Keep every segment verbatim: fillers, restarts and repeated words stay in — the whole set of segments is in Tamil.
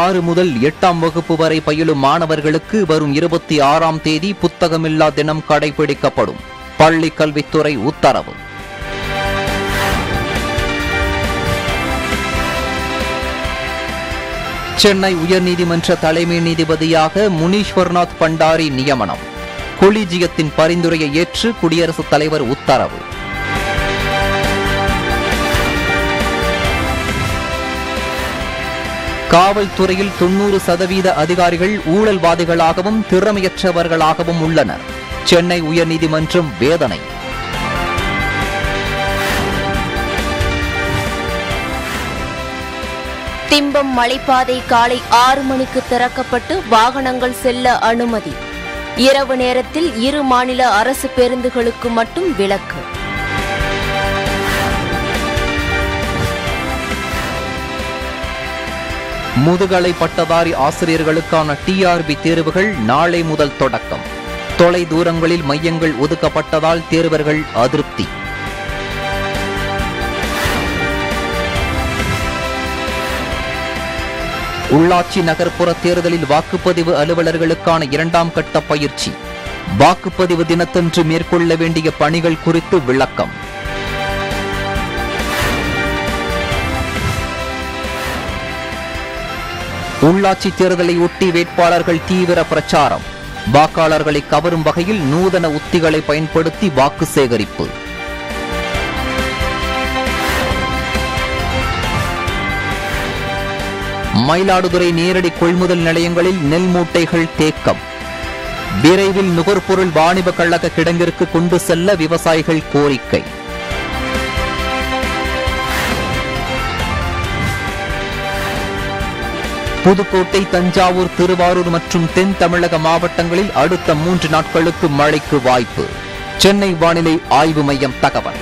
ஆறு முதல் எட்டாம் வகுப்பு வரை பயிலும் மாணவர்களுக்கு வரும் இருபத்தி ஆறாம் தேதி புத்தகமில்லா தினம் கடைபிடிக்கப்படும். பள்ளி கல்வித்துறை உத்தரவு. சென்னை உயர்நீதிமன்ற தலைமை நீதிபதியாக முனீஸ்வர்நாத் பண்டாரி நியமனம். கொலிஜியத்தின் பரிந்துரையை ஏற்று குடியரசுத் தலைவர் உத்தரவு. காவல்துறையில் தொன்னூறு சதவீத அதிகாரிகள் ஊழல்வாதிகளாகவும் திறமையற்றவர்களாகவும் உள்ளனர். சென்னை உயர்நீதிமன்றம் வேதனை. திம்பம் மலைப்பாதை காலை ஆறு மணிக்கு திறக்கப்பட்டு வாகனங்கள் செல்ல அனுமதி. இரவு நேரத்தில் இரு மாநில அரசு பேருந்துகளுக்கு மட்டும் விலக்கு. முதுகலை பட்டதாரி ஆசிரியர்களுக்கான டிஆர்பி தேர்வுகள் நாளை முதல் தொடக்கம். தொலை தூரங்களில் மையங்கள் ஒதுக்கப்பட்டதால் தேர்வர்கள் அதிருப்தி. உள்ளாட்சி நகர்ப்புற தேர்தலில் வாக்குப்பதிவு அலுவலர்களுக்கான இரண்டாம் கட்ட பயிற்சி. வாக்குப்பதிவு தினத்தன்று மேற்கொள்ள வேண்டிய பணிகள் குறித்து விளக்கம். உள்ளாட்சி தேர்தலை ஒட்டி வேட்பாளர்கள் தீவிர பிரச்சாரம். வாக்காளர்களை கவரும் வகையில் நூதன உத்திகளை பயன்படுத்தி வாக்கு சேகரிப்பு. மயிலாடுதுறை நேரடி கொள்முதல் நிலையங்களில் நெல் மூட்டைகள் தேக்கம். விரைவில் நுகர்பொருள் வாணிப கழக கிடங்கிற்கு கொண்டு செல்ல விவசாயிகள் கோரிக்கை. புதுக்கோட்டை, தஞ்சாவூர், திருவாரூர் மற்றும் தென் தமிழக மாவட்டங்களில் அடுத்த மூன்று நாட்களுக்கு மழைக்கு வாய்ப்பு. சென்னை வானிலை ஆய்வு மையம் தகவல்.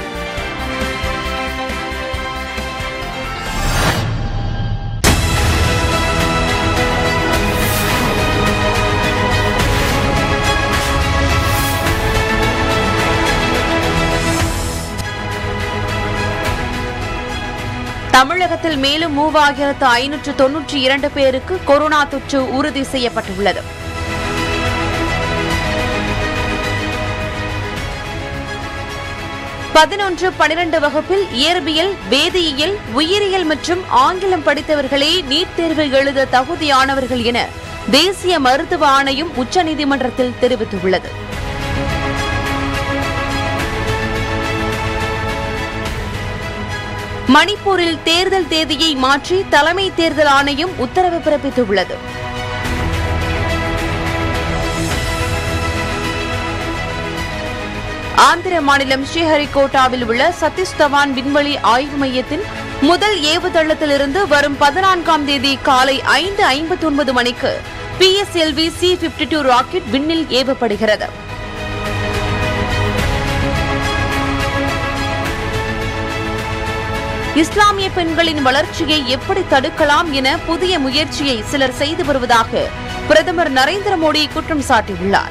தமிழகத்தில் மேலும் மூவாயிரத்து ஐநூற்று தொன்னூற்றி இரண்டு பேருக்கு கொரோனா தொற்று உறுதி செய்யப்பட்டுள்ளது. பதினொன்று பனிரெண்டு வகுப்பில் இயற்பியல், வேதியியல், உயிரியல் மற்றும் ஆங்கிலம் படித்தவர்களே நீட் தேர்வு எழுத தகுதியானவர்கள் என தேசிய மருத்துவ ஆணையம் உச்சநீதிமன்றத்தில் தெரிவித்துள்ளது. மணிப்பூரில் தேர்தல் தேதியை மாற்றி தலைமை தேர்தல் ஆணையம் உத்தரவு பிறப்பித்துள்ளது. ஆந்திர மாநிலம் ஸ்ரீஹரிகோட்டாவில் உள்ள சதீஷ் தவான் விண்வெளி ஆய்வு மையத்தின் முதல் ஏவுதளத்திலிருந்து வரும் பதினான்காம் தேதி காலை ஐந்து ஐம்பத்தி ஒன்பது மணிக்கு P S L V C fifty two rocket விண்ணில் ஏவப்படுகிறது. இஸ்லாமிய பெண்களின் வளர்ச்சியை எப்படி தடுக்கலாம் என புதிய முயற்சியை சிலர் செய்து வருவதாக பிரதமர் நரேந்திர மோடி குற்றம் சாட்டியுள்ளார்.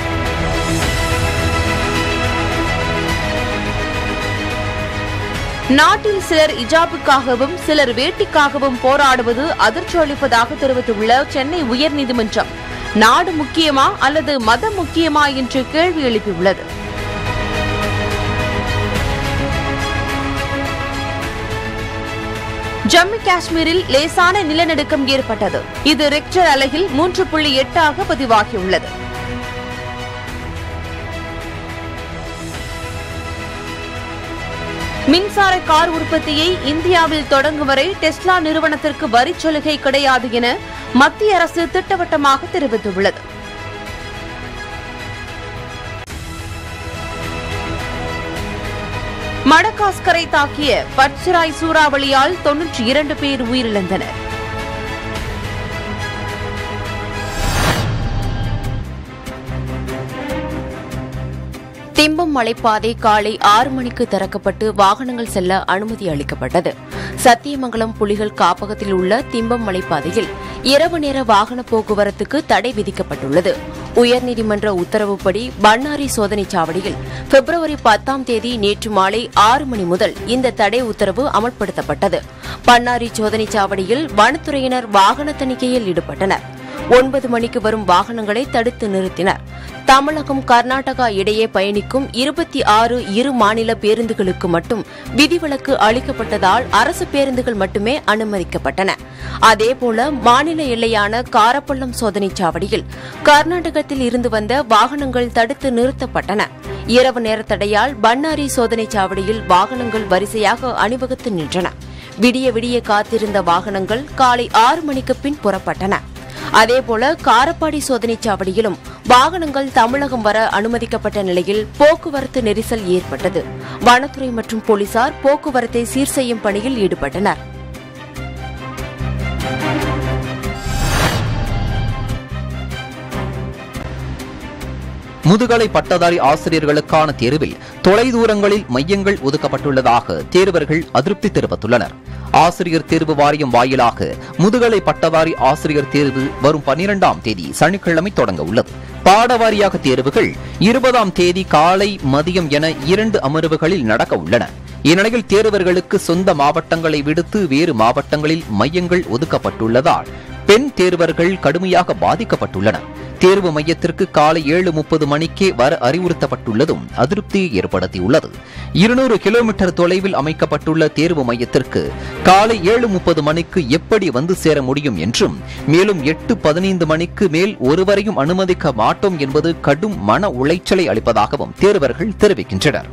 நாட்டில் சிலர் இஜாபுக்காகவும் சிலர் வேட்டிக்காகவும் போராடுவது அதிர்ச்சி அளிப்பதாக தெரிவித்துள்ள சென்னை உயர்நீதிமன்றம் நாடு முக்கியமா அல்லது மதம் முக்கியமா என்று கேள்வி எழுப்பியுள்ளது. ஜம்மு காஷ்மீரில் லேசான நிலநடுக்கம் ஏற்பட்டது. இது ரெக்டர் அலகில் மூன்று புள்ளி எட்டாக பதிவாகியுள்ளது. மின்சார கார் உற்பத்தியை இந்தியாவில் தொடங்கும் வரை டெஸ்லா நிறுவனத்திற்கு வரிச் சலுகை கிடையாது என மத்திய அரசு திட்டவட்டமாக தெரிவித்துள்ளது. மடகாஸ்கரை தாக்கிய பட்சிராய் சூறாவளியால் தொன்னூற்றி இரண்டு பேர் உயிரிழந்தனர். திம்பம் மலைப்பாதை காலை ஆறு மணிக்கு திறக்கப்பட்டு வாகனங்கள் செல்ல அனுமதி அளிக்கப்பட்டது. சத்தியமங்கலம் புலிகள் காப்பகத்தில் உள்ள திம்பம் மலைப்பாதையில் இரவு நேர வாகன போக்குவரத்துக்கு தடை விதிக்கப்பட்டுள்ளது. உயர்நீதிமன்ற உத்தரவுப்படி பன்னாரி சோதனைச் சாவடியில் பிப்ரவரி பத்தாம் தேதி நேற்று மாலை ஆறு மணி முதல் இந்த தடை உத்தரவு அமல்படுத்தப்பட்டது. பன்னாரி சோதனைச் சாவடியில் வனத்துறையினர் வாகன தணிக்கையில் ஈடுபட்டனர். ஒன்பது மணிக்கு வரும் வாகனங்களை தடுத்து நிறுத்தினர். தமிழகம் கர்நாடகா இடையே பயணிக்கும் இருபத்தி ஆறு இரு மாநில பேருந்துகளுக்கு மட்டும் விதிவிலக்கு அளிக்கப்பட்டதால் அரசு பேருந்துகள் மட்டுமே அனுமதிக்கப்பட்டன. அதேபோல மாநில எல்லையான காரப்பள்ளம் சோதனைச் சாவடியில் கர்நாடகத்தில் இருந்து வந்த வாகனங்கள் தடுத்து நிறுத்தப்பட்டன. இரவு நேர தடையால் பன்னாரி சோதனைச் சாவடியில் வாகனங்கள் வரிசையாக அணிவகுத்து நின்றன. விடிய விடிய காத்திருந்த வாகனங்கள் காலை ஆறு மணிக்கு பின் புறப்பட்டன. அதேபோல காரப்பாடி சோதனைச் சாவடியிலும் வாகனங்கள் தமிழகம் வர அனுமதிக்கப்பட்ட நிலையில் போக்குவரத்து நெரிசல் ஏற்பட்டது. வனத்துறை மற்றும் போலீசார் போக்குவரத்தை சீர் செய்யும் பணியில் ஈடுபட்டனர். முதுகலை பட்டதாரி ஆசிரியர்களுக்கான தேர்வில் தொலைதூரங்களில் மையங்கள் ஒதுக்கப்பட்டுள்ளதாக தேர்வர்கள் அதிருப்தி தெரிவித்துள்ளனர். ஆசிரியர் தேர்வு வாரியம் வாயிலாக முதுகலை பட்டதாரி ஆசிரியர் தேர்வு வரும் பனிரெண்டாம் தேதி சனிக்கிழமை தொடங்க உள்ளது. பாடவாரியாக தேர்வுகள் இருபதாம் தேதி காலை மதியம் என இரண்டு அமர்வுகளில் நடக்க உள்ளன. இந்நிலையில் தேர்வர்களுக்கு சொந்த மாவட்டங்களை விடுத்து வேறு மாவட்டங்களில் மையங்கள் ஒதுக்கப்பட்டுள்ளதால் பெண் தேர்வர்கள் கடுமையாக பாதிக்கப்பட்டுள்ளனர். தேர்வு மையத்திற்கு காலை ஏழு முப்பது மணிக்கே வர அறிவுறுத்தப்பட்டுள்ளதும் அதிருப்தியை ஏற்படுத்தியுள்ளது. இருநூறு கிலோமீட்டர் தொலைவில் அமைக்கப்பட்டுள்ள தேர்வு மையத்திற்கு காலை ஏழு முப்பது மணிக்கு எப்படி வந்து சேர முடியும் என்றும், மேலும் எட்டு பதினைந்து மணிக்கு மேல் ஒருவரையும் அனுமதிக்க மாட்டோம் என்பது கடும் மன உளைச்சலை அளிப்பதாகவும் தேர்வர்கள் தெரிவிக்கின்றனர்.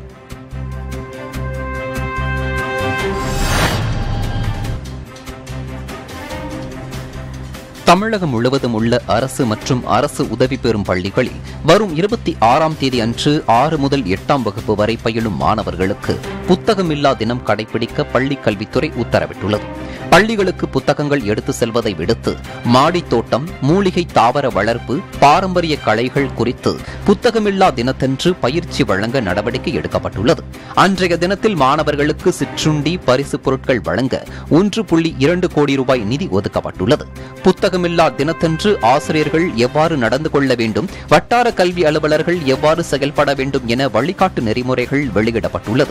தமிழகம் முழுவதும் உள்ள அரசு மற்றும் அரசு உதவி பெறும் பள்ளிகளில் வரும் இருபத்தி ஆறாம் தேதி அன்று ஆறு முதல் எட்டாம் வகுப்பு வரை பயிலும் மாணவர்களுக்கு புத்தகமில்லா தினம் கடைபிடிக்க பள்ளிக் கல்வித்துறை உத்தரவிட்டுள்ளது. பள்ளிகளுக்கு புத்தகங்கள் எடுத்து செல்வதை விடுத்து மாடித் தோட்டம், மூலிகை தாவர வளர்ப்பு, பாரம்பரிய கலைகள் குறித்து புத்தகமில்லா தினத்தன்று பயிற்சி வழங்க நடவடிக்கை எடுக்கப்பட்டுள்ளது. அன்றைய தினத்தில் மாணவர்களுக்கு சிற்றுண்டி, பரிசு பொருட்கள் வழங்க ஒன்று புள்ளி இரண்டு கோடி ரூபாய் நிதி ஒதுக்கப்பட்டுள்ளது. புத்தகமில்லா தினத்தன்று ஆசிரியர்கள் எவ்வாறு நடந்து கொள்ள வேண்டும், வட்டார கல்வி அலுவலர்கள் எவ்வாறு செயல்பட வேண்டும் என வழிகாட்டு நெறிமுறைகள் வெளியிடப்பட்டுள்ளது.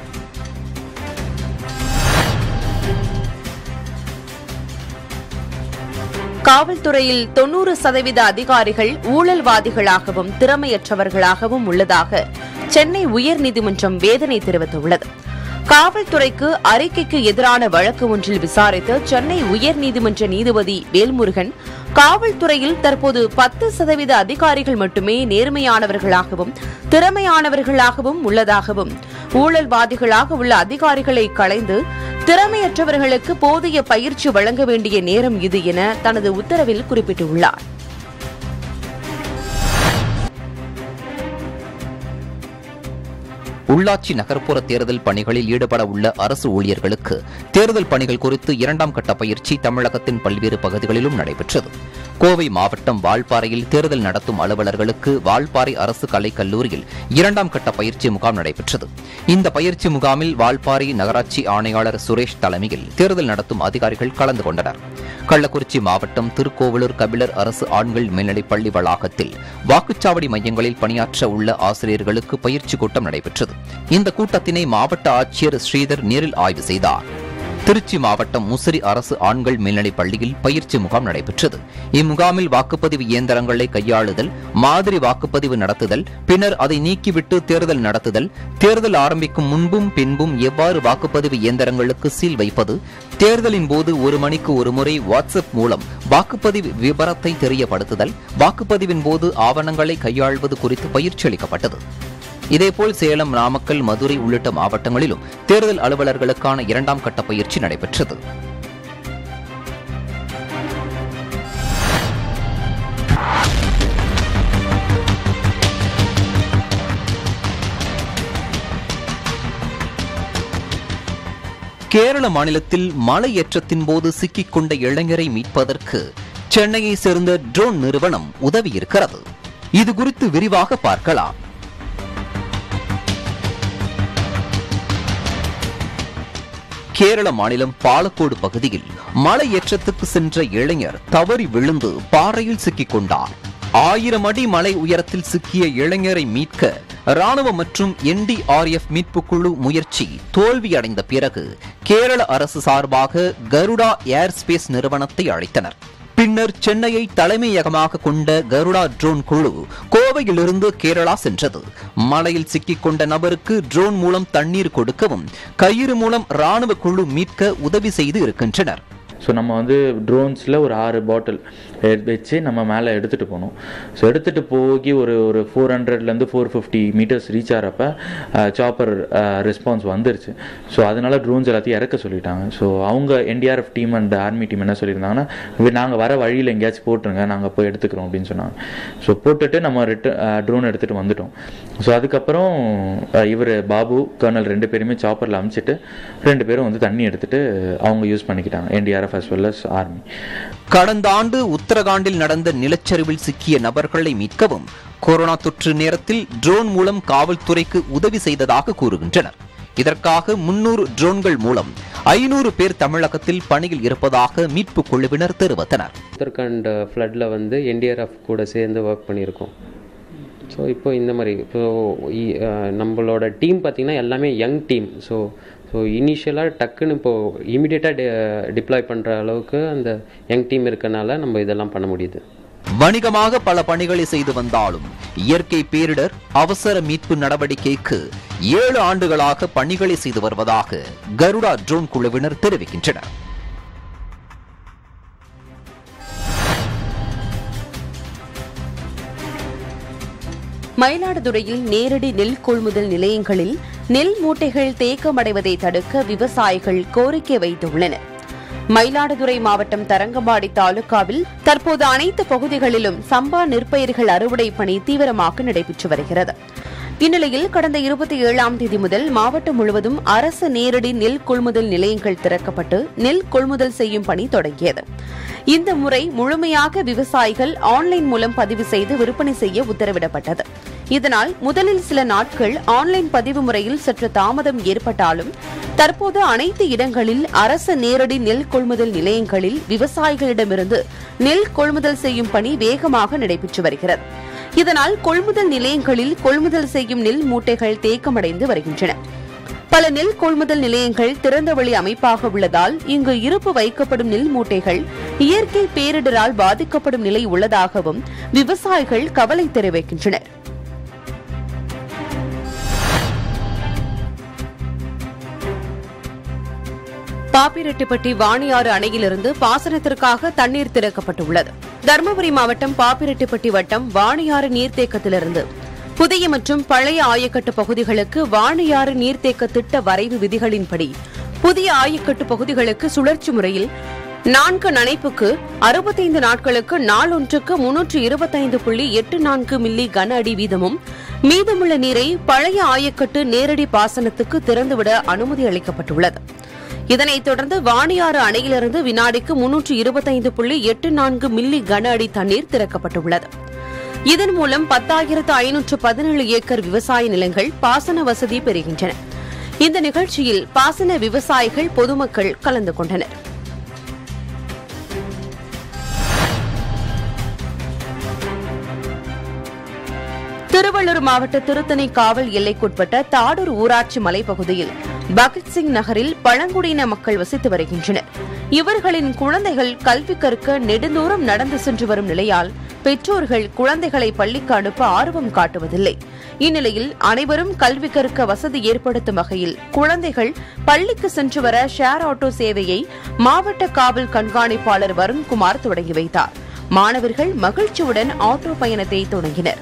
காவல்துறையில் தொன்னூறு சதவீத அதிகாரிகள் ஊழல்வாதிகளாகவும் திறமையற்றவர்களாகவும் உள்ளதாக சென்னை உயர்நீதிமன்றம் வேதனை தெரிவித்துள்ளது. காவல்துறைக்கு அறிக்கைக்கு எதிரான வழக்கு ஒன்றில் விசாரித்த சென்னை உயர்நீதிமன்ற நீதிபதி வேல்முருகன், காவல்துறையில் தற்போது பத்து சதவீத அதிகாரிகள் மட்டுமே நேர்மையானவர்களாகவும் திறமையானவர்களாகவும் உள்ளதாகவும், ஊழல்வாதிகளாக உள்ள அதிகாரிகளை களைந்து திறமையற்றவர்களுக்கு போதிய பயிற்சி வழங்க வேண்டிய நேரம் இது என தனது உத்தரவில் குறிப்பிட்டுள்ளார். உள்ளாட்சி நகர்ப்புற தேர்தல் பணிகளில் ஈடுபட உள்ள அரசு ஊழியர்களுக்கு தேர்தல் பணிகள் குறித்து இரண்டாம் கட்ட பயிற்சி தமிழகத்தின் பல்வேறு பகுதிகளிலும் நடைபெற்றது. கோவை மாவட்டம் வால்பாறையில் தேர்தல் நடத்தும் அலுவலர்களுக்கு வால்பாறை அரசு கலைக் கல்லூரியில் இரண்டாம் கட்ட பயிற்சி முகாம் நடைபெற்றது. இந்த பயிற்சி முகாமில் வால்பாறை நகராட்சி ஆணையாளர் சுரேஷ் தலைமையில் தேர்தல் நடத்தும் அதிகாரிகள் கலந்து கொண்டனர். கள்ளக்குறிச்சி மாவட்டம் திருக்கோவிலூர் கபிலர் அரசு ஆண்கள் மேல்நிலைப் பள்ளி வளாகத்தில் வாக்குச்சாவடி மையங்களில் பணியாற்ற உள்ள ஆசிரியர்களுக்கு பயிற்சி கூட்டம் நடைபெற்றது. இந்த கூட்டத்தினை மாவட்ட ஆட்சியர் ஸ்ரீதர் நேரில் ஆய்வு செய்தார். திருச்சி மாவட்டம் முசிறி அரசு ஆண்கள் மேல்நிலைப் பள்ளியில் பயிற்சி முகாம் நடைபெற்றது. இம்முகாமில் வாக்குப்பதிவு இயந்திரங்களை கையாளுதல், மாதிரி வாக்குப்பதிவு நடத்துதல், பின்னர் அதை நீக்கிவிட்டு தேர்தல் நடத்துதல், தேர்தல் ஆரம்பிக்கும் முன்பும் பின்பும் எவ்வாறு வாக்குப்பதிவு இயந்திரங்களுக்கு சீல் வைப்பது, தேர்தலின் போது ஒரு மணிக்கு ஒருமுறை வாட்ஸ்அப் மூலம் வாக்குப்பதிவு விபரத்தை தெரியப்படுத்துதல், வாக்குப்பதிவின் போது ஆவணங்களை கையாள்வது குறித்து பயிற்சி அளிக்கப்பட்டது. இதேபோல் சேலம், நாமக்கல், மதுரை உள்ளிட்ட மாவட்டங்களிலும் தேர்தல் அலுவலர்களுக்கான இரண்டாம் கட்ட பயிற்சி நடைபெற்றது. கேரள மாநிலத்தில் மலையேற்றத்தின் போது சிக்கிக்கொண்ட இளைஞரை மீட்பதற்கு சென்னையை சேர்ந்த ட்ரோன் நிறுவனம் உதவியிருக்கிறது. இது குறித்து விரிவாக பார்க்கலாம். கேரள மாநிலம் பாலக்கோடு பகுதியில் மலை ஏற்றத்துக்கு சென்ற இளைஞர் தவறி விழுந்து பாறையில் சிக்கிக் கொண்டார். ஆயிரம் அடி மலை உயரத்தில் சிக்கிய இளைஞரை மீட்க ராணுவ மற்றும் என் டி ஆர் எஃப் மீட்பு குழு முயற்சி தோல்வியடைந்த பிறகு கேரள அரசு சார்பாக கருடா ஏர் ஸ்பேஸ் நிறுவனத்தை அழைத்தனர். பின்னர் சென்னையை தலைமையகமாக கொண்ட கருடா ட்ரோன் குழு கோவையிலிருந்து கேரளா சென்றது. மலையில் சிக்கிக் கொண்ட நபருக்கு ட்ரோன் மூலம் தண்ணீர் கொடுக்கவும் கயிறு மூலம் ராணுவ குழு மீட்க உதவி செய்து இருக்கின்றனர். ஸோ நம்ம வந்து ட்ரோன்ஸில் ஒரு ஆறு பாட்டில் வச்சு நம்ம மேலே எடுத்துகிட்டு போனோம். ஸோ எடுத்துகிட்டு போகி ஒரு ஒரு ஃபோர் ஹண்ட்ரட்லேருந்து ஃபோர் ஃபிஃப்டி மீட்டர்ஸ் ரீச் ஆகிறப்ப சாப்பர் ரெஸ்பான்ஸ் வந்துருச்சு. ஸோ அதனால ட்ரோன்ஸ் எல்லாத்தையும் இறக்க சொல்லிட்டாங்க. ஸோ அவங்க N D R F team and army team என்ன சொல்லியிருந்தாங்கன்னா, நாங்கள் வர வழியில் எங்கேயாச்சும் போட்டுருங்க, நாங்கள் போய் எடுத்துக்கிறோம் அப்படின்னு சொன்னாங்க. ஸோ போட்டுட்டு நம்ம ரிட்ட ட்ரோன் எடுத்துகிட்டு வந்துட்டோம். ஸோ அதுக்கப்புறம் இவர் பாபு கர்னல் ரெண்டு பேருமே சாப்பரில் அனுப்பிச்சிட்டு ரெண்டு பேரும் வந்து தண்ணி எடுத்துகிட்டு அவங்க யூஸ் பண்ணிக்கிட்டாங்க, N D R F as well as army. கடந்த ஆண்டு உத்தரகாண்டில் நடந்த நிலச்சரிவில் சிக்கிய நபர்களை மீட்கவும் கொரோனா தொற்று நேரத்தில் ட்ரோன் மூலம் காவல்துறைக்கு உதவி செய்ததாக கூறுகின்றனர். இதற்காக முன்னூறு ட்ரோன்கள் மூலம் ஐநூறு பேர் தமிழகத்தில் பணியில் இருப்பதாக மீட்பு குழுவினர் தெரிவித்தனர். உத்தரகாண்ட் ஃப்ளட்ல வந்து என் டி ஆர் எஃப் கூட சேர்ந்து ஒர்க் பண்ணியிருக்கோம். ஸோ இப்போ இந்த மாதிரி இப்போ நம்மளோட டீம் பார்த்திங்கன்னா எல்லாமே யங் டீம். ஸோ ஸோ இனிஷியலாக டக்குன்னு இப்போது இமீடியட்டாக டி டிப்ளாய் பண்ணுற அளவுக்கு அந்த யங் டீம் இருக்கனால நம்ம இதெல்லாம் பண்ண முடியுது. வணிகமாக பல பணிகளை செய்து வந்தாலும் இயற்கை பேரிடர் அவசர மீட்பு நடவடிக்கைக்கு ஏழு ஆண்டுகளாக பணிகளை செய்து வருவதாக கருடா ட்ரோன் குழுவினர் தெரிவிக்கின்றனர். மயிலாடுதுறையில் நேரடி நெல் கொள்முதல் நிலையங்களில் நெல் மூட்டைகள் தேக்கமடைவதை தடுக்க விவசாயிகள் கோரிக்கை வைத்துள்ளனர். மயிலாடுதுறை மாவட்டம் தரங்கம்பாடி தாலுகாவில் தற்போது அனைத்து பகுதிகளிலும் சம்பா நெற்பயிர்கள் அறுவடை பணி தீவிரமாக நடைபெற்று வருகிறது. இந்நிலையில் கடந்த இருபத்தி ஏழாம் தேதி முதல் மாவட்டம் முழுவதும் அரசு நேரடி நெல் கொள்முதல் நிலையங்கள் திறக்கப்பட்டு நெல் கொள்முதல் செய்யும் பணி தொடங்கியது. இந்த முறை முழுமையாக விவசாயிகள் ஆன்லைன் மூலம் பதிவு செய்து விற்பனை செய்ய உத்தரவிடப்பட்டது. இதனால் முதலில் சில நாட்கள் ஆன்லைன் பதிவு முறையில் சற்று தாமதம் ஏற்பட்டாலும் தற்போது அனைத்து இடங்களில் அரசு நேரடி நெல் கொள்முதல் நிலையங்களில் விவசாயிகளிடமிருந்து நெல் கொள்முதல் செய்யும் பணி வேகமாக நடைபெற்று வருகிறது. இதனால் கொள்முதல் நிலையங்களில் கொள்முதல் செய்யும் நெல் மூட்டைகள் தேக்கமடைந்து வருகின்றன. பல நெல் கொள்முதல் நிலையங்கள் திறந்தவெளி அமைப்பாக உள்ளதால் இங்கு இருப்பு வைக்கப்படும் நெல் மூட்டைகள் இயற்கை பேரிடரால் பாதிக்கப்படும் நிலை உள்ளதாகவும் விவசாயிகள் கவலை தெரிவிக்கின்றனர். பாப்பிரெட்டிப்பட்டி வாணியாறு அணையிலிருந்து பாசனத்திற்காக தண்ணீர் திறக்கப்பட்டுள்ளது. தருமபுரி மாவட்டம் பாப்பிரெட்டிப்பட்டி வட்டம் வாணியாறு நீர்த்தேக்கத்திலிருந்து புதிய மற்றும் பழைய ஆயக்கட்டு பகுதிகளுக்கு வாணியாறு நீர்த்தேக்க திட்ட வரைவு விதிகளின்படி புதிய ஆயக்கட்டு பகுதிகளுக்கு சுழற்சி முறையில் நான்கு நனைப்புக்கு அறுபத்தைந்து நாட்களுக்கு நாளொன்றுக்கு முன்னூற்று இருபத்தைந்து புள்ளி எட்டு நான்கு மில்லி கன அடி வீதமும் மீதமுள்ள நீரை பழைய ஆயக்கட்டு நேரடி பாசனத்துக்கு திறந்துவிட அனுமதி அளிக்கப்பட்டுள்ளது. இதனைத் தொடர்ந்து வாணியாறு அணையிலிருந்து வினாடிக்கு முன்னூற்று இருபத்தைந்து புள்ளி எட்டு நான்கு மில்லி கன அடி தண்ணீர் திறக்கப்பட்டுள்ளது. இதன் மூலம் பத்தாயிரத்து ஐநூற்று பதினேழு ஏக்கர் விவசாய நிலங்கள் பாசன வசதி பெறுகின்றன. இந்த நிகழ்ச்சியில் பாசன விவசாயிகள் பொதுமக்கள் கலந்து கொண்டனர். திருவள்ளூர் மாவட்ட திருத்தணி காவல் எல்லைக்குட்பட்ட தாடூர் ஊராட்சி மலைப்பகுதியில் பகத்சிங் நகரில் பழங்குடியின மக்கள் வசித்து வருகின்றனர். இவர்களின் குழந்தைகள் கல்வி கற்க நெடுந்தூரம் நடந்து சென்று வரும் நிலையால் பெற்றோர்கள் குழந்தைகளை பள்ளிக்கு அனுப்ப ஆர்வம் காட்டுவதில்லை. இந்நிலையில் அனைவரும் கல்வி கற்க வசதி ஏற்படுத்தும் வகையில் குழந்தைகள் பள்ளிக்கு சென்று வர ஷேர் ஆட்டோ சேவையை மாவட்ட காவல் கண்காணிப்பாளர் வருண்குமார் தொடங்கி வைத்தார். மாணவர்கள் மகிழ்ச்சியுடன் ஆட்டோ பயணத்தை தொடங்கினர்.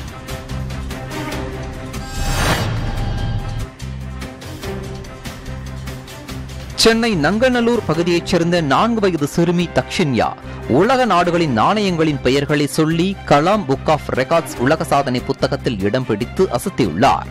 சென்னை நங்கநல்லூர் பகுதியைச் சேர்ந்த நான்கு வயது சிறுமி தக்ஷின்யா உலக நாடுகளின் நாணயங்களின் பெயர்களை சொல்லி கலாம் புக் ஆஃப் ரெக்கார்ட்ஸ் உலக சாதனை புத்தகத்தில் இடம் பிடித்து அசத்தியுள்ளார்.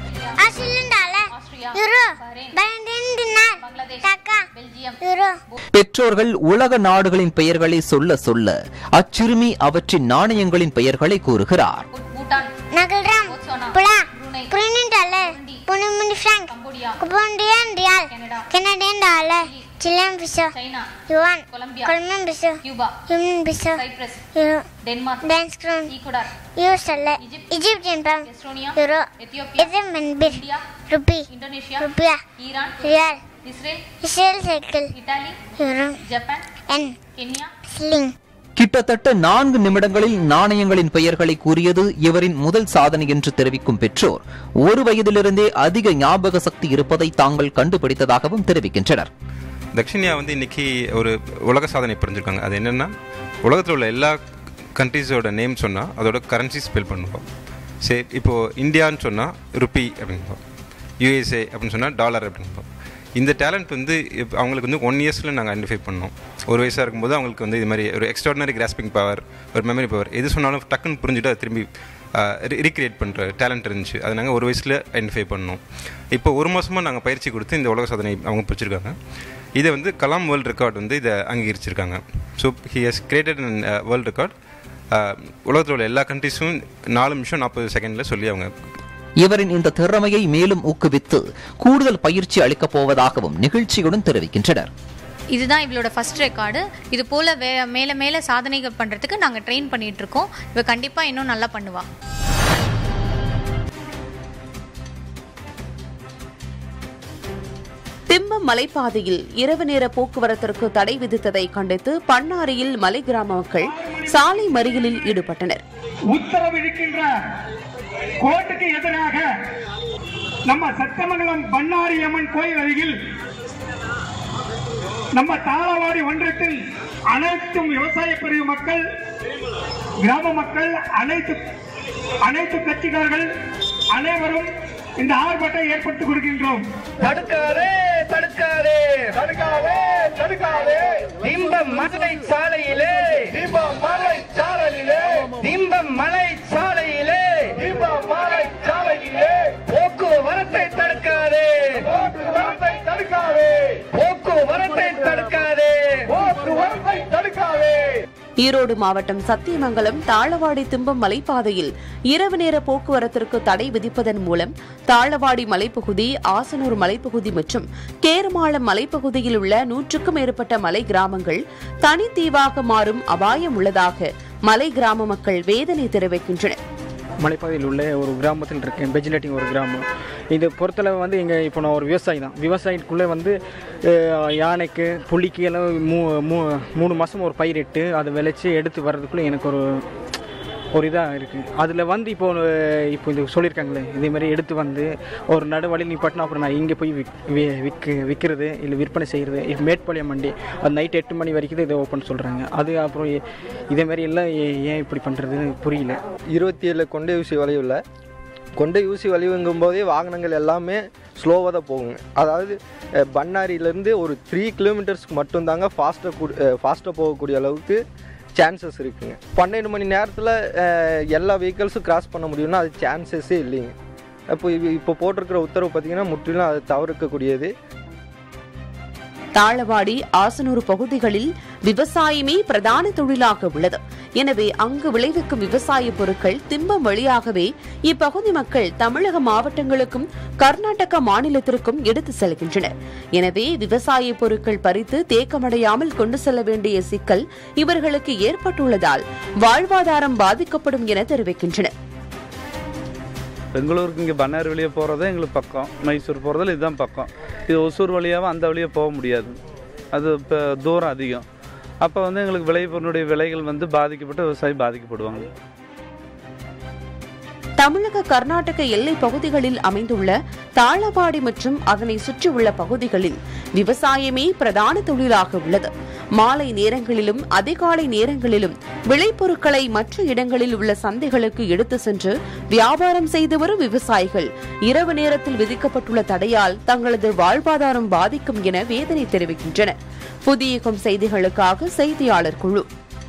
பெற்றோர்கள் உலக நாடுகளின் பெயர்களை சொல்ல சொல்ல அச்சிறுமி அவற்றின் நாணயங்களின் பெயர்களை கூறுகிறார். Hindi franc, Cambodian rial, Canadian dollar, Chilean peso, yuan, Colombian peso, Cuban peso, euro, Danish crown, U S dollar, Egyptian pound, euro, Ethiopian birr, rupee, rupiah, rial, Israel shekel, euro, yen, shilling. கிட்டத்தட்ட நான்கு நிமிடங்களில் நாணயங்களின் பெயர்களை கூறியது இவரின் முதல் சாதனை என்று தெரிவிக்கும் பெற்றோர் ஒரு வயதிலிருந்தே அதிக ஞாபக சக்தி இருப்பதை தாங்கள் கண்டுபிடித்ததாகவும் தெரிவிக்கின்றனர். தக்ஷினியா வந்து இன்னைக்கு ஒரு உலக சாதனை புரிஞ்சிருக்காங்க. அது என்னன்னா, உலகத்தில் உள்ள எல்லா கண்ட்ரீஸோட நேம் சொன்னால் அதோட கரன்சி ஸ்பெல் பண்ணுவோம். சரி, இப்போது இந்தியான்னு சொன்னால் ருப்பி அப்படின்போம், யூஎஸ்ஏ அப்படின்னு சொன்னால் டாலர் அப்படின்போம். இந்த டேலண்ட் வந்து அவங்களுக்கு வந்து ஒன் இயர்ஸில் நாங்கள் ஐடென்டிஃபை பண்ணோம். ஒரு வயசாக இருக்கும்போது அவங்களுக்கு வந்து இது மாதிரி ஒரு எக்ஸ்ட்ராடினரி கிராஸ்பிங் பவர், ஒரு மெமரி பவர், எது சொன்னாலும் டக்குன்னு புரிஞ்சுட்டு அதை திரும்பி ரீக்ரியேட் பண்ணுற டேலண்ட் இருந்துச்சு. அதை நாங்கள் ஒரு வயசில் ஐடென்டிஃபை பண்ணோம். இப்போ ஒரு மாதமாக நாங்கள் பயிற்சி கொடுத்து இந்த உலக சாதனை அவங்க பிடிச்சிருக்காங்க. இதை வந்து கலாம் வேர்ல்டு ரெக்கார்ட் வந்து இதை அங்கீகரிச்சிருக்காங்க. So he has created an world record. உலகத்தில் உள்ள எல்லா கண்ட்ரிஸும் நாலு நிமிஷம் நாற்பது செகண்டில் சொல்லி அவங்க இவரின் இந்த திறமையை மேலும் ஊக்குவித்து கூடுதல் பயிற்சி அளிக்கப் போவதாகவும் நிகழ்ச்சியுடன் தெரிவிக்கின்றனர். இதுதான் இவளோட ஃபர்ஸ்ட் ரெக்கார்டு. இது போல வே மேலே மேலே சாதனைகள் பண்ணுறதுக்கு நாங்கள் ட்ரெயின் பண்ணிட்டு இருக்கோம். இவ கண்டிப்பாக இன்னும் நல்லா பண்ணுவா. திம்பம் மலைப்பாதையில் இரவு நேர போக்குவரத்திற்கு தடை விதித்ததை கண்டித்து பண்ணாரியில் மலை கிராம மக்கள் சாலை மறியலில் ஈடுபட்டனர். உத்தரவிருக்கின்ற கோர்ட்டுக்கு எதிராக நம்ம சத்தமங்கலம் பண்ணாரி அம்மன் கோயில் அருகில் நம்ம தாளவாடி ஒன்றியத்தில் அனைத்தும் விவசாய பிரிவு மக்கள், கிராம மக்கள், அனைத்து அனைத்து கட்சிக்காரர்கள் அனைவரும் இந்த ஆர்ப்பாட்டத்தை ஏற்படுத்திக் கொடுக்கின்றோம். தடுக்காதே தடுக்காதே தடுக்காதே தடுக்காதே திம்பம் மலை சாலையிலே திம்பம் மலை சாலையிலே திம்பம் மலை சாலையிலே திம்பம் மலை சாலையிலே போக்குவரத்தை தடுக்காதே போக்குவரத்தை தடுக்காதே போக்குவரத்தை தடுக்காதே போக்குவரத்தை தடுக்காதே. ஈரோடு மாவட்டம் சத்தியமங்கலம் தாளவாடி திம்பம் மலைப்பாதையில் இரவு நேர போக்குவரத்திற்கு தடை விதிப்பதன் மூலம் தாளவாடி மலைப்பகுதி, ஆசனூர் மலைப்பகுதி மற்றும் கேரமாளம் மலைப்பகுதியில் உள்ள நூற்றுக்கும் மேற்பட்ட மலை கிராமங்கள் தனித்தீவாக மாறும் அபாயம் உள்ளதாக மலை கிராம மக்கள் வேதனை தெரிவிக்கின்றனர். மலைப்பாதையில் உள்ள ஒரு கிராமத்தில் இருக்கேன், பெஜிலட்டிங் ஒரு கிராமம். இது பொறுத்தளவு வந்து இங்கே இப்போ நான் ஒரு விவசாயி தான். விவசாயிக்குள்ளே வந்து யானைக்கு புளிக்கு எல்லாம் மூ மூ மூணு மாதம் ஒரு பயிரிட்டு அதை விளைச்சி எடுத்து வர்றதுக்குள்ளே எனக்கு ஒரு ஒரு இதாக இருக்குது. அதில் வந்து இப்போ இப்போ இது சொல்லியிருக்காங்களே, இதேமாதிரி எடுத்து வந்து ஒரு நடுவழியில் நிப்பாட்டினா அப்புறம் நான் இங்கே போய் விக் விற்கு விற்கிறது இல்லை விற்பனை செய்கிறது. இப்போ மேட்பாளையம் மண்டி அது நைட் எட்டு மணி வரைக்கும் தான் இதை ஓப்பன் சொல்கிறாங்க. அது அப்புறம் இதேமாதிரி எல்லாம் ஏன் இப்படி பண்ணுறதுன்னு புரியல. இருபத்தி ஏழு கொண்டை ஊசி வளைவில் கொண்டை ஊசி வளைவுங்கும் போதே வாகனங்கள் எல்லாமே ஸ்லோவாக தான் போகுங்க. அதாவது பண்ணாரியிலேருந்து ஒரு த்ரீ கிலோமீட்டர்ஸ்க்கு மட்டும்தாங்க ஃபாஸ்ட்டாக ஃபாஸ்ட்டாக போகக்கூடிய அளவுக்கு சான்சஸ் இருக்குங்க. பன்னெண்டு மணி நேரத்தில் எல்லா வெஹிக்கல்ஸும் கிராஸ் பண்ண முடியும்னா அது சான்சஸே இல்லைங்க. அப்போ இப்போ போட்டிருக்கிற உத்தரவு பார்த்திங்கன்னா முற்றிலும் அது தவிர்க்கக்கூடியது. தாளவாடி, ஆசனூர் பகுதிகளில் விவசாயமே பிரதான தொழிலாக உள்ளது. எனவே அங்கு விளைவிக்கும் விவசாய பொருட்கள் திம்பம் வழியாகவே இப்பகுதி மக்கள் தமிழக மாவட்டங்களுக்கும் கர்நாடக மாநிலத்திற்கும் எடுத்து செல்கின்றனர். எனவே விவசாய பொருட்கள் பறித்து தேக்கமடையாமல் கொண்டு செல்ல வேண்டிய சிக்கல் இவர்களுக்கு ஏற்பட்டுள்ளதால் வாழ்வாதாரம் பாதிக்கப்படும் என தெரிவிக்கின்றனர். பெங்களூருக்கு இங்கே பண்ணாரி வழியாக போகிறதே எங்களுக்கு பக்கம், மைசூர் போகிறதில் இதுதான் பக்கம். இது ஒசூர் வழியாகவும் அந்த வழியாக போக முடியாது, அது இப்போ தூரம் அதிகம். அப்போ வந்து எங்களுக்கு விளைபொருளுடைய விலைகள் வந்து பாதிக்கப்பட்டு விவசாயி பாதிக்கப்படுவாங்க. தமிழக கர்நாடக எல்லை பகுதிகளில் அமைந்துள்ள தாளவாடி மற்றும் அதனை சுற்றியுள்ள பகுதிகளில் விவசாயமே பிரதான தொழிலாக உள்ளது. மாலை நேரங்களிலும் அதிகாலை நேரங்களிலும் விளைபொருட்களை மற்ற இடங்களில் உள்ள சந்தைகளுக்கு எடுத்து சென்று வியாபாரம் செய்து வரும் விவசாயிகள் இரவு நேரத்தில் விதிக்கப்பட்டுள்ள தடையால் தங்களது வாழ்வாதாரம் பாதிக்கும் என வேதனை தெரிவிக்கின்றனர். புதியகம் செய்திகளுக்காக செய்தியாளர் குழு.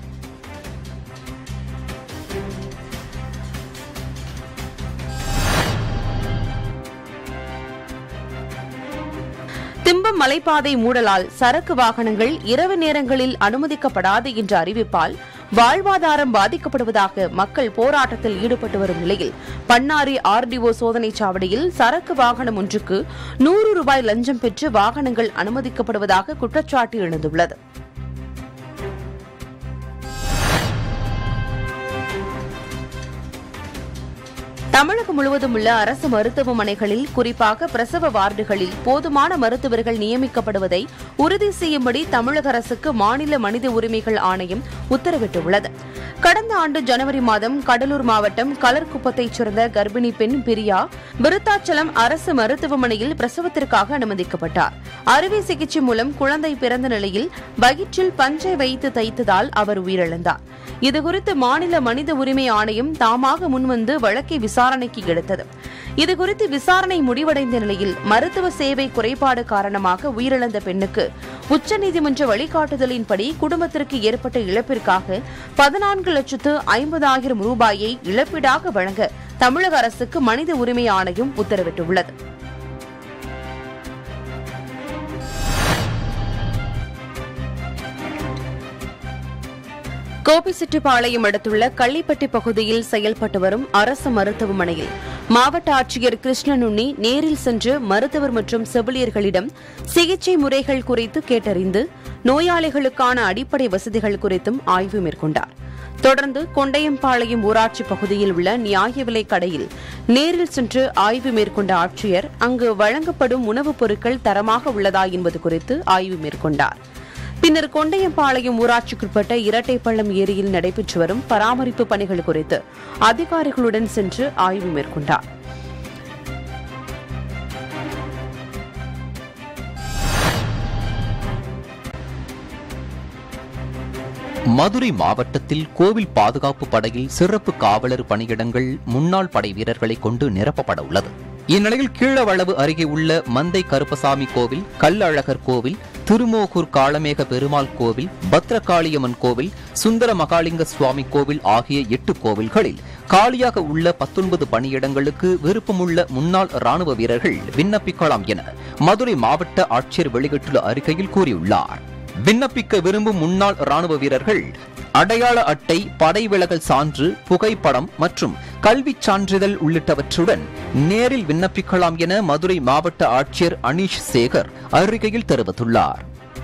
திம்பம் மலைப்பாதை மூடலால் சரக்கு வாகனங்கள் இரவு நேரங்களில் அனுமதிக்கப்படாது என்ற அறிவிப்பால் வாழ்வாதாரம் பாதிக்கப்படுவதாக மக்கள் போராட்டத்தில் ஈடுபட்டு வரும் நிலையில் பண்ணாரி ஆர்டிஓ சோதனைச் சாவடியில் சரக்கு வாகனம் ஒன்றுக்கு நூறு ரூபாய் லஞ்சம் பெற்று வாகனங்கள் அனுமதிக்கப்படுவதாக குற்றச்சாட்டு எழுந்துள்ளது. தமிழகம் முழுவதும் உள்ள அரசு மருத்துவமனைகளில் குறிப்பாக பிரசவ வார்டுகளில் போதுமான மருத்துவர்கள் நியமிக்கப்படுவதை உறுதி செய்யும்படி தமிழக அரசுக்கு மாநில மனித உரிமைகள் ஆணையம் உத்தரவிட்டுள்ளது. கடந்த ஆண்டு ஜனவரி மாதம் கடலூர் மாவட்டம் கலர்குப்பத்தைச் சேர்ந்த கர்ப்பிணி பெண் பிரியா விருத்தாச்சலம் அரசு மருத்துவமனையில் பிரசவத்திற்காக அனுமதிக்கப்பட்டார். அறுவை சிகிச்சை மூலம் குழந்தை பிறந்த நிலையில் வயிற்றில் பஞ்சை வைத்து தைத்ததால் அவர் உயிரிழந்தார். இதுகுறித்து மாநில மனித உரிமை ஆணையம் தாமாக முன்வந்து வழக்கை விசாரணைக்கு எடுத்தது. இதுகுறித்து விசாரணை முடிவடைந்த நிலையில் மருத்துவ சேவை குறைபாடு காரணமாக உயிரிழந்த பெண்ணுக்கு உச்சநீதிமன்ற வழிகாட்டுதலின்படி குடும்பத்திற்கு ஏற்பட்ட இழப்பிற்காக பதினான்கு லட்சத்து ஐம்பதாயிரம் ரூபாயை இழப்பீடாக வழங்க தமிழக அரசுக்கு மனித உரிமை ஆணையம் உத்தரவிட்டுள்ளது. கோபிச்செட்டிப்பாளையம் அடுத்துள்ள கள்ளிப்பட்டி பகுதியில் செயல்பட்டு வரும் அரசு மருத்துவமனையில் மாவட்ட ஆட்சியர் கிருஷ்ணனுண்ணி நேரில் சென்று மருத்துவர் மற்றும் செவிலியர்களிடம் சிகிச்சை முறைகள் குறித்து கேட்டறிந்து நோயாளிகளுக்கான அடிப்படை வசதிகள் குறித்தும் ஆய்வு மேற்கொண்டார். தொடர்ந்து கொண்டையம்பாளையம் ஊராட்சி பகுதியில் உள்ள நியாய விலைக் கடையில் நேரில் சென்று ஆய்வு மேற்கொண்ட ஆட்சியர் அங்கு வழங்கப்படும் உணவுப் பொருட்கள் தரமாக உள்ளதா என்பது குறித்து ஆய்வு மேற்கொண்டார். பின்னர் கொண்டையம்பாளையம் ஊராட்சிக்குட்பட்ட இரட்டைப்பள்ளம் ஏரியில் நடைபெற்று வரும் பராமரிப்பு பணிகள் குறித்து அதிகாரிகளுடன் சென்று ஆய்வு மேற்கொண்டார். மதுரை மாவட்டத்தில் கோவில் பாதுகாப்பு படையில் சிறப்பு காவலர் பணியிடங்கள் முன்னாள் படை வீரர்களை கொண்டு நிரப்பப்பட உள்ளது. இந்நிலையில் கீழவளவு அருகே உள்ள மந்தை கருப்பசாமி கோவில், கல்லழகர் கோவில், திருமோகூர் காளமேக பெருமாள் கோவில், பத்ரகாளியம்மன் கோவில், சுந்தர மகாலிங்க சுவாமி கோவில் ஆகிய எட்டு கோவில்களில் காலியாக உள்ள பத்தொன்பது பணியிடங்களுக்கு விருப்பமுள்ள முன்னாள் ராணுவ வீரர்கள் விண்ணப்பிக்கலாம் என மதுரை மாவட்ட ஆட்சியர் வெளியிட்டுள்ள அறிக்கையில் கூறியுள்ளார். விண்ணப்பிக்க விரும்பும் முன்னாள் ராணுவ வீரர்கள் அடையாள அட்டை, படை விலகல் சான்று, புகைப்படம் மற்றும் கல்விச் சான்றிதழ் உள்ளிட்டவற்றுடன் நேரில் விண்ணப்பிக்கலாம் என மதுரை மாவட்ட ஆட்சியர் அனீஷ் சேகர் அறிக்கையில் தெரிவித்துள்ளார்.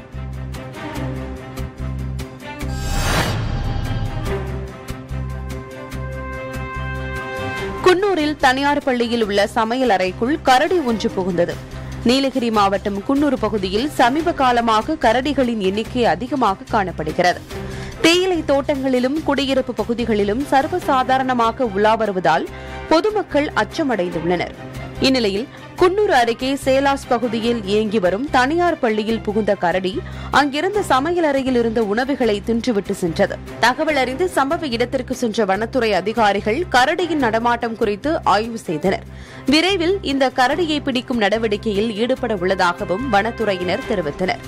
குன்னூரில் தனியார் பள்ளியில் உள்ள சமையல் அறைக்குள் கரடி ஒன்று புகுந்தது. நீலகிரி மாவட்டம் குன்னூர் பகுதியில் சமீப காலமாக கரடிகளின் எண்ணிக்கை அதிகமாக காணப்படுகிறது. தேயிலை தோட்டங்களிலும் குடியிருப்பு பகுதிகளிலும் சர்வசாதாரணமாக உலா வருவதால் பொதுமக்கள் அச்சமடைந்துள்ளனர். இந்நிலையில் குன்னூர் அருகே சேலாஸ் பகுதியில் இயங்கி வரும் தனியார் பள்ளியில் புகுந்த கரடி அங்கிருந்த சமையல் அறையில் இருந்த உணவுகளை தின்றுவிட்டு சென்றது. தகவல் அறிந்து சம்பவ இடத்திற்கு சென்ற வனத்துறை அதிகாரிகள் கரடியின் நடமாட்டம் குறித்து ஆய்வு செய்தனர். விரைவில் இந்த கரடியை பிடிக்கும் நடவடிக்கையில் ஈடுபட உள்ளதாகவும் வனத்துறையினர் தெரிவித்தனர்.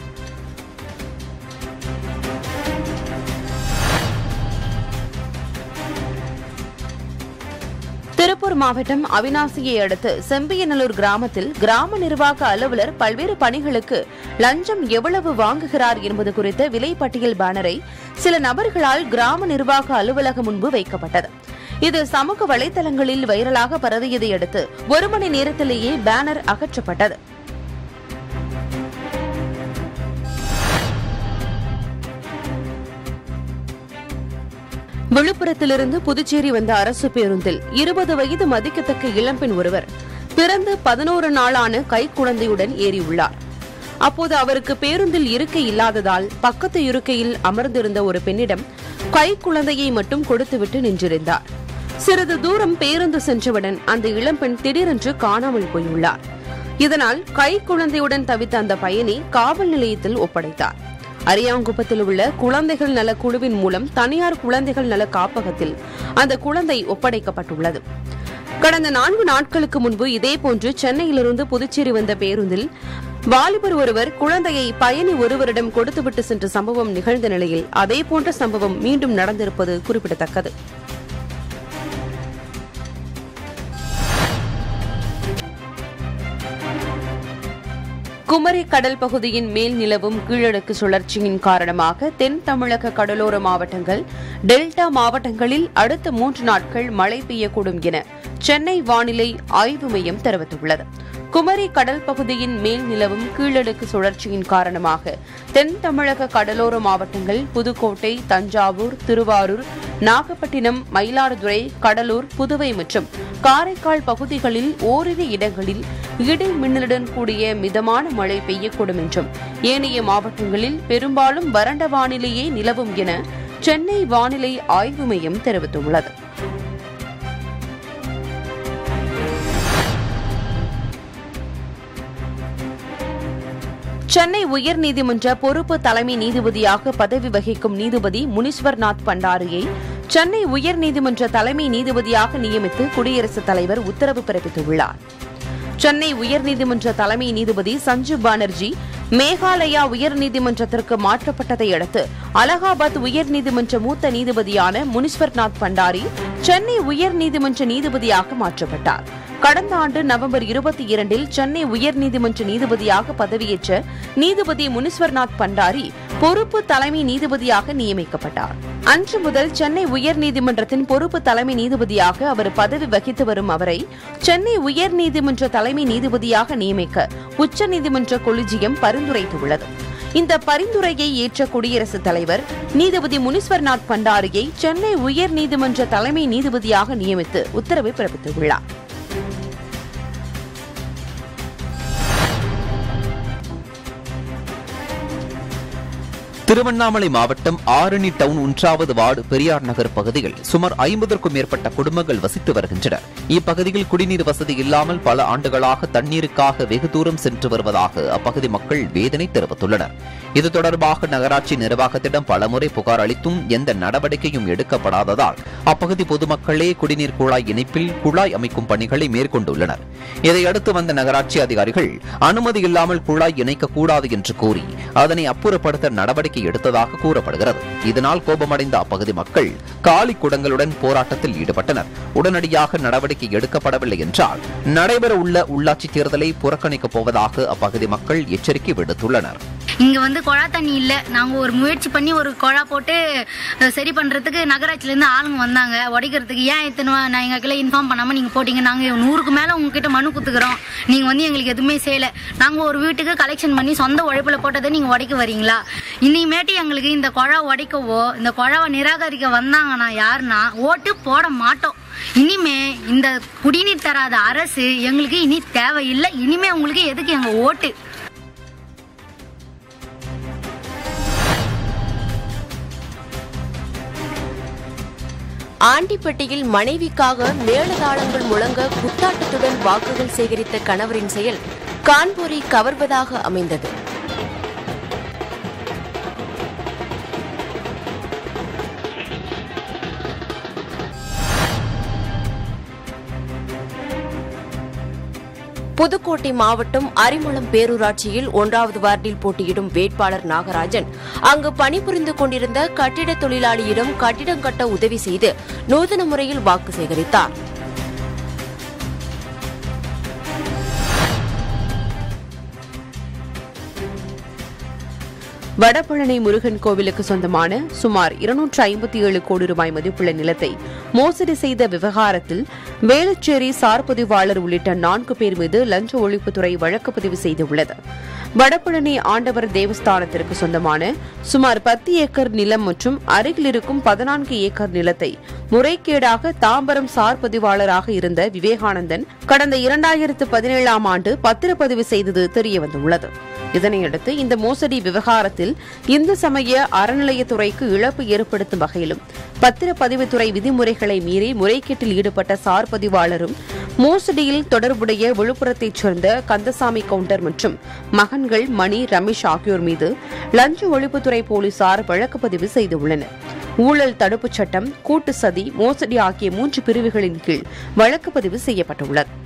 திருப்பூர் மாவட்டம் அவிநாசியை அடுத்து செம்பியநல்லூர் கிராமத்தில் கிராம நிர்வாக அலுவலர் பல்வேறு பணிகளுக்கு லஞ்சம் எவ்வளவு வாங்குகிறார் என்பது குறித்த விலைப்பட்டியல் பேனரை சில நபர்களால் கிராம நிர்வாக அலுவலகம் முன்பு வைக்கப்பட்டது. இது சமூக வலைதளங்களில் வைரலாக பரவியதை அடுத்து ஒரு மணி நேரத்திலேயே பேனர் அகற்றப்பட்டது. விழுப்புரத்திலிருந்து புதுச்சேரி வந்த அரசு பேருந்தில் இருபது வயது மதிக்கத்தக்க இளம்பெண் ஒருவர் பிறந்து பதினோரு நாளான கைக்குழந்தையுடன் ஏறியுள்ளார். அப்போது அவருக்கு பேருந்தில் இருக்கை இல்லாததால் பக்கத்து இருக்கையில் அமர்ந்திருந்த ஒரு பெண்ணிடம் கைக்குழந்தையை மட்டும் கொடுத்துவிட்டு நின்றிருந்தார். சிறிது தூரம் பேருந்து சென்றவுடன் அந்த இளம்பெண் திடீரென்று காணாமல் போயுள்ளார். இதனால் கைக்குழந்தையுடன் தவித்த அந்த பயணி காவல் நிலையத்தில் ஒப்படைத்தார். அரியாங்குப்பத்தில் உள்ள குழந்தைகள் நல குழுவின் மூலம் தனியார் குழந்தைகள் நல காப்பகத்தில் அந்த குழந்தை ஒப்படைக்கப்பட்டுள்ளது. கடந்த நான்கு நாட்களுக்கு முன்பு இதேபோன்று சென்னையிலிருந்து புதுச்சேரி வந்த பேருந்தில் வாலிபர் ஒருவர் குழந்தையை பயணி ஒருவரிடம் கொடுத்துவிட்டு சென்ற சம்பவம் நிகழ்ந்த நிலையில் அதேபோன்ற சம்பவம் மீண்டும் நடந்திருப்பது குறிப்பிடத்தக்கது. குமரி கடல் பகுதியின் மேல் நிலவும் கீழடுக்கு சுழற்சியின் காரணமாக தென் தமிழக கடலோர மாவட்டங்கள் டெல்டா மாவட்டங்களில் அடுத்த மூன்று நாட்கள் மழை பெய்யக்கூடும் என சென்னை வானிலை ஆய்வு மையம் தெரிவித்துள்ளது. குமரி கடல் பகுதியின் மேல் நிலவும் கீழடுக்கு சுழற்சியின் காரணமாக தென் தமிழக கடலோர மாவட்டங்கள் புதுக்கோட்டை, தஞ்சாவூர், திருவாரூர், நாகப்பட்டினம், மயிலாடுதுறை, கடலூர், புதுவை மற்றும் காரைக்கால் பகுதிகளில் ஓரிரு இடங்களில் இடி மின்னலுடன் கூடிய மிதமான மழை பெய்யக்கூடும் என்றும் ஏனைய மாவட்டங்களில் பெரும்பாலும் வறண்ட வானிலையே நிலவும் என சென்னை வானிலை ஆய்வு மையம் தெரிவித்துள்ளது. சென்னை உயர்நீதிமன்ற பொறுப்பு தலைமை நீதிபதியாக பதவி வகிக்கும் நீதிபதி முனீஸ்வர்நாத் பண்டாரியை சென்னை உயர்நீதிமன்ற தலைமை நீதிபதியாக நியமித்து குடியரசுத் தலைவர் உத்தரவு பிறப்பித்துள்ளார். சென்னை உயர்நீதிமன்ற தலைமை நீதிபதி சஞ்சீவ் பானர்ஜி மேகாலயா உயர்நீதிமன்றத்திற்கு மாற்றப்பட்டதை அடுத்து அலகாபாத் உயர்நீதிமன்ற மூத்த நீதிபதியான முனீஸ்வர்நாத் பண்டாரி சென்னை உயர்நீதிமன்ற நீதிபதியாக மாற்றப்பட்டார். கடந்த ஆண்டு நவம்பர் இருபத்தி இரண்டில் சென்னை உயர்நீதிமன்ற நீதிபதியாக பதவியேற்ற நீதிபதி முனீஸ்வர்நாத் பண்டாரி பொறுப்பு தலைமை நீதிபதியாக நியமிக்கப்பட்டார். அன்று முதல் சென்னை உயர்நீதிமன்றத்தின் பொறுப்பு தலைமை நீதிபதியாக அவர் பதவி வகித்து வரும் அவரை சென்னை உயர்நீதிமன்ற தலைமை நீதிபதியாக நியமிக்க உச்சநீதிமன்ற கொலிஜியம் பரிந்துரைத்துள்ளது. இந்த பரிந்துரையை ஏற்ற குடியரசுத் தலைவர் நீதிபதி முனீஸ்வர்நாத் பண்டாரியை சென்னை உயர்நீதிமன்ற தலைமை நீதிபதியாக நியமித்து உத்தரவு பிறப்பித்துள்ளார். திருவண்ணாமலை மாவட்டம் ஆரணி டவுன் ஒன்றாவது வார்டு பெரியார் நகர் பகுதியில் சுமார் ஐம்பதற்கும் மேற்பட்ட குடும்பங்கள் வசித்து வருகின்றனர். இப்பகுதியில் குடிநீர் வசதி இல்லாமல் பல ஆண்டுகளாக தண்ணீருக்காக வெகு தூரம் சென்று வருவதாக அப்பகுதி மக்கள் வேதனை தெரிவித்துள்ளனர். இது தொடர்பாக நகராட்சி நிர்வாகத்திடம் பலமுறை புகார் அளித்தும் எந்த நடவடிக்கையும் எடுக்கப்படாததால் அப்பகுதி பொதுமக்களே குடிநீர் குழாய் இணைப்பில் குழாய் அமைக்கும் பணிகளை மேற்கொண்டுள்ளனர். இதையடுத்து வந்த நகராட்சி அதிகாரிகள் அனுமதி இல்லாமல் குழாய் இணைக்கக்கூடாது என்று கூறி அதனை அப்புறப்படுத்த நடவடிக்கை எடுத்ததாக கூறப்படுகிறது. இதனால் கோபமடைந்த அப்பகுதி மக்கள் காலி குடங்களுடன் போராட்டத்தில் ஈடுபட்டனர். உடனடியாக நடவடிக்கை எடுக்கப்படவில்லை என்றால் நடைபெற உள்ள உள்ளாட்சி தேர்தலை புறக்கணிக்கப் போவதாக அப்பகுதி மக்கள் எச்சரிக்கை விடுத்துள்ளனர். இங்க வந்து குழா தண்ணி இல்ல. நாங்க ஒரு முயற்சி பண்ணி ஒரு குழா போட்டு சரி பண்றதுக்கு நகராட்சியில இருந்து ஆளுங்க வந்தாங்க உடைக்கிறதுக்கு. ஏன் எத்தனை நான் எங்களுக்குள்ள இன்ஃபார்ம் பண்ணாம நீங்க போட்டீங்க, நாங்க நூறுக்கு மேல உங்ககிட்ட மனு குத்துக்கிறோம், நீங்க வந்து எங்களுக்கு எதுவுமே செய்யல. நாங்க ஒரு வீட்டுக்கு கலெக்ஷன் பண்ணி சொந்த உழைப்புல போட்டதை நீங்க உடைக்க வரீங்களா? இனிமேட்டு எங்களுக்கு இந்த குழா உடைக்கவோ இந்த குழாவை நிராகரிக்க வந்தாங்கன்னா யாருன்னா ஓட்டு போட மாட்டோம். இனிமே இந்த குடிநீர் தராத அரசு எங்களுக்கு இனி தேவையில்லை. இனிமே உங்களுக்கு எதுக்கு எங்க ஓட்டு? ஆண்டிப்பட்டியில் மனைவிக்காக மேளதாளங்கள் முழங்க குத்தாட்டத்துடன் வாக்குகள் சேகரித்த கணவரின் செயல் காண்போரை கவர்வதாக அமைந்தது. புதுக்கோட்டை மாவட்டம் அரிமளம் பேரூராட்சியில் ஒன்றாவது வார்டில் போட்டியிடும் வேட்பாளர் நாகராஜன் அங்கு பணிபுரிந்து கொண்டிருந்த கட்டிட தொழிலாளியிடம் கட்டிடம் கட்ட உதவி செய்து நூதன முறையில் வாக்கு சேகரித்தார். வடபழனி முருகன் கோவிலுக்கு சொந்தமான சுமார் இருநூற்று ஐம்பத்தி ஏழு கோடி ரூபாய் மதிப்புள்ள நிலத்தை மோசடி செய்த விவகாரத்தில் வேளச்சேரி சார் பதிவாளர் உள்ளிட்ட நான்கு பேர் மீது லஞ்ச ஒழிப்புத்துறை வழக்கு பதிவு செய்துள்ளது. வடபழனி ஆண்டவர் தேவஸ்தானத்திற்கு சொந்தமான சுமார் பத்து ஏக்கர் நிலம் மற்றும் அருகில் இருக்கும் பதினான்கு ஏக்கர் நிலத்தை முறைகேடாக தாம்பரம் சார் பதிவாளராக இருந்த விவேகானந்தன் கடந்த இரண்டாயிரத்து பதினேழாம் ஆண்டு பத்திரப்பதிவு செய்தது தெரியவந்துள்ளது. இதனையடுத்து இந்த மோசடி விவகாரத்தில் இந்து சமய அறநிலையத்துறைக்கு இழப்பு ஏற்படுத்தும் வகையிலும் பத்திரப்பதிவுத்துறை விதிமுறைகளை மீறி முறைகேட்டில் ஈடுபட்ட சார் பதிவாளரும் மோசடியில் தொடர்புடைய விழுப்புரத்தைச் சேர்ந்த கந்தசாமி கவுண்டர் மற்றும் மகன்கள் மணி, ரமேஷ் ஆகியோர் மீது லஞ்ச ஒழிப்புத்துறை போலீசார் வழக்கு பதிவு செய்துள்ளனர். ஊழல் தடுப்புச் சட்டம், கூட்டு சதி, மோசடி ஆகிய மூன்று பிரிவுகளின் கீழ் வழக்கு பதிவு செய்யப்பட்டுள்ளது.